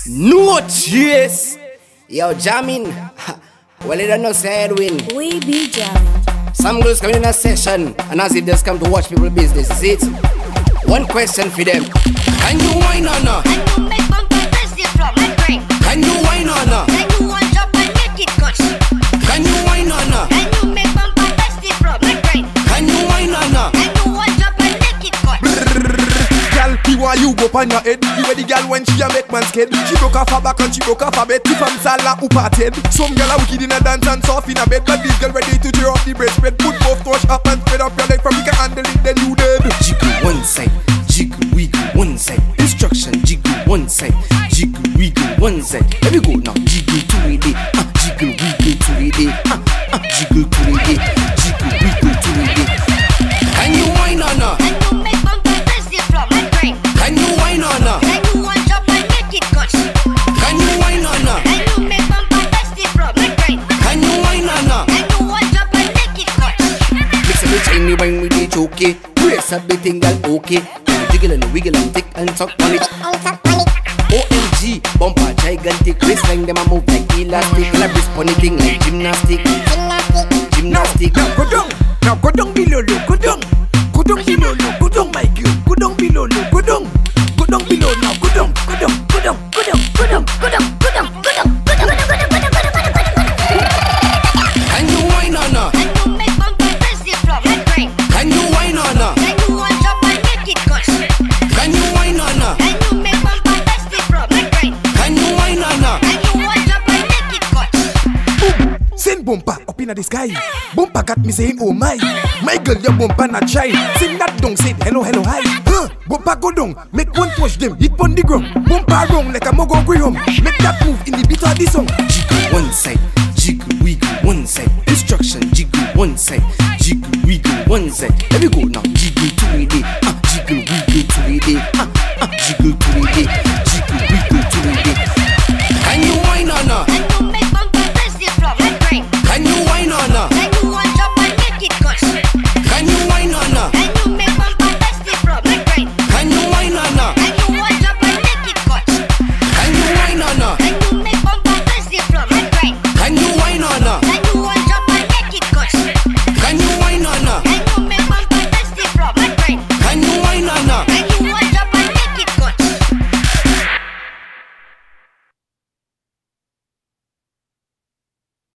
No chase. Yo, jamming. Well, you don't know, say Edwin. We be jamming. Some girls come in a session, and as if they just come to watch people business. Is it? One question for them. Can you whine or not? Can you make bumper press it from my brain? Can you whine or not? Can you one drop and make it gush? Can you whine or not? Can you make bumper press it from my brain? Can you whine or not? Can you one drop and make it gush? Girl, he want you go on your head. You ready, girl, when she a make man scared. She broke off her back and she broke off her bed. If I'm Salah who parted. Some girl are wicked in a dance and soft in a bed. But this girl ready to tear off the breastplate. Put both touch up and spread up your leg from you can handle it, then you dead. Jiggle one side, jiggle wiggle one side. Instruction, jiggle one side, jiggle wiggle one side. Here we go now, jiggle to it, jiggle wiggle to it, jiggle to it, jiggle wiggle to it. Can you whine or not? Can you make bumper press it from my brain? Can you whine or not? Can you one drop and make it gush? Can you whine or not? Can you make bumper press it from my brain? Can you whine or not? Can you one drop and make it gush? Mix up the tiny wine with the choky. Brace up the thing girl, okay. Jiggle and wiggle and tick and suck on it. OMG, bumper gigantic. Waistline them a move like elastic. And I brace on the thing like gymnastic. Gymnastic. Now go down below, go down. Go down below, go down, my girl. Go down below, go down. Go down below now, go down, go down, go down, go down, go down, go down, go down, go down, go down, go down, go down. Can you whine or not? Can you make bumper press it from my brain? Can you whine or not? Can you one drop and make it gush? Can you whine or not? Can you make bumper press it from my brain? Can you whine or not? Can you one drop and make it gush? Send bumper up in the sky. Bumper got me saying, oh my. My girl, your bumper not shy. Sing that down, say hello, hello, hi. Bumper go down, make one touch them, hit on the ground. Bumper wrong like a mogo graham. Make that move in the beat of the song. Jiggle one side, jiggle wiggle one side. Instruction, jiggle one side, jiggle wiggle one side. Here we go now, jiggle to it,